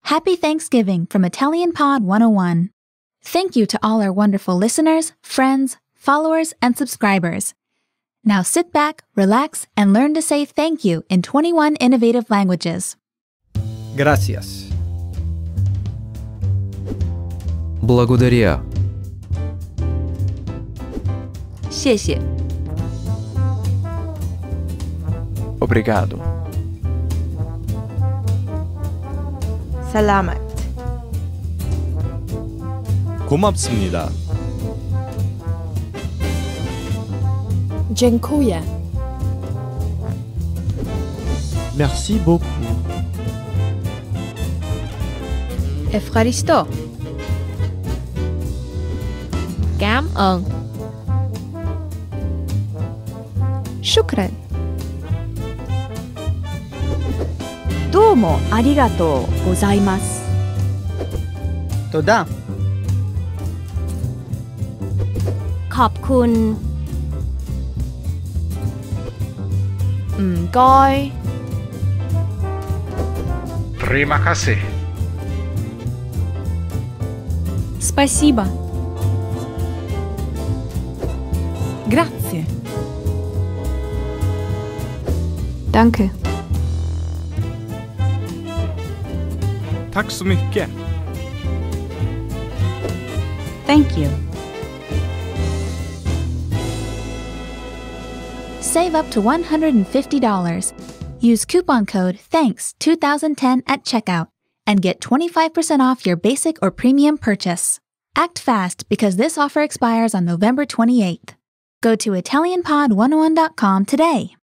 Happy Thanksgiving from Italian Pod 101. Thank you to all our wonderful listeners, friends, followers, and subscribers. Now sit back, relax, and learn to say thank you in 21 innovative languages. Gracias. Благодаря. 谢谢 Obrigado. Salamat 고맙습니다. Dziękuję. Merci beaucoup. Efharisto Cảm ơn Shukran どうもありがとうございます。 Toda. ขอบคุณ唔該 Terima kasih. Спасибо. Grazie Danke. Tack så mycket. Thank you. Save up to $150. Use coupon code THANKS2010 at checkout and get 25% off your basic or premium purchase. Act fast because this offer expires on November 28th. Go to ItalianPod101.com today.